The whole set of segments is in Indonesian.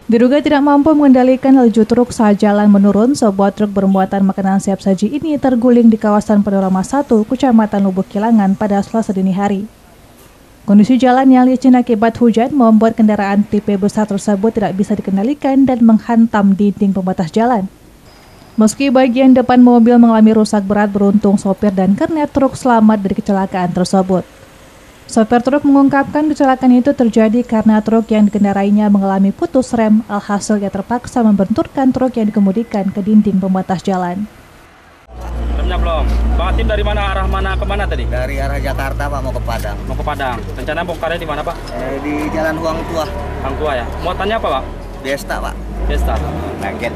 Diduga tidak mampu mengendalikan laju truk saat jalan menurun, sebuah truk bermuatan makanan siap saji ini terguling di kawasan Panorama 1, Kecamatan Lubuk Kilangan pada Selasa dini hari. Kondisi jalan yang licin akibat hujan membuat kendaraan tipe besar tersebut tidak bisa dikendalikan dan menghantam dinding pembatas jalan. Meski bagian depan mobil mengalami rusak berat, beruntung sopir dan kernet truk selamat dari kecelakaan tersebut. Sopir truk mengungkapkan kecelakaan itu terjadi karena truk yang dikendarainya mengalami putus rem, alhasil ia terpaksa membenturkan truk yang dikemudikan ke dinding pembatas jalan. Remnya belum. Pak, tim dari mana, arah mana ke mana tadi? Dari arah Jakarta, Pak, mau ke Padang. Mau ke Padang. Rencana bongkarnya di mana, Pak? Di Jalan Huang Tua. Hang Tua ya. Muatannya apa, Pak? Fiesta, Pak. Fiesta. Nugget.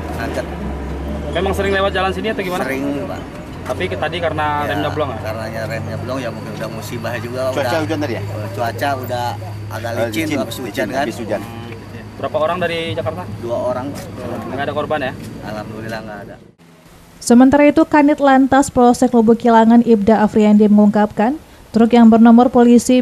Memang sering lewat jalan sini atau gimana? Sering, Pak. Tapi tadi karena remnya belum ya? Karena remnya belum, ya mungkin udah musibah juga. Cuaca hujan tadi ya? Cuaca udah agak licin, habis hujan kan. Habis hujan. Berapa orang dari Jakarta? 2 orang. Nggak ada korban ya? Alhamdulillah nggak ada. Sementara itu, Kanit Lantas Polsek Lubuk Kilangan Ibda Afriandi mengungkapkan, truk yang bernomor polisi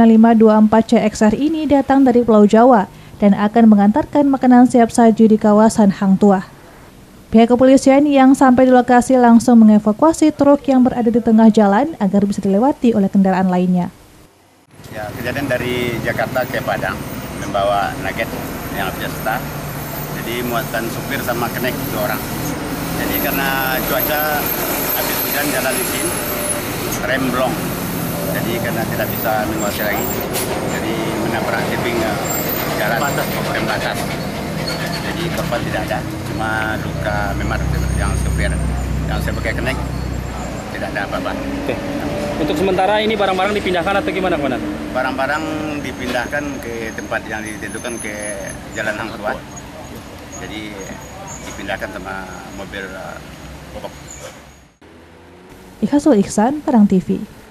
B9524CXR ini datang dari Pulau Jawa dan akan mengantarkan makanan siap saji di kawasan Hang Tuah. Pihak kepolisian yang sampai di lokasi langsung mengevakuasi truk yang berada di tengah jalan agar bisa dilewati oleh kendaraan lainnya. Ya, kejadian dari Jakarta ke Padang membawa nugget yang Fiesta. Jadi muatan supir sama kenek 2 orang. Jadi karena cuaca habis hujan, jalan licin, rem blong. Jadi karena tidak bisa menguasai lagi, jadi menabrak tebing jalan rem batas. Jadi korban tidak ada, cuma luka memar yang supir, yang sebagai kenek tidak ada apa-apa. Oke. Untuk sementara ini barang-barang dipindahkan atau gimana, Komandan? Barang-barang dipindahkan ke tempat yang ditentukan ke Jalan Hang Tua. Jadi dipindahkan sama mobil pokok. Ikhasul Ihsan, Padang TV.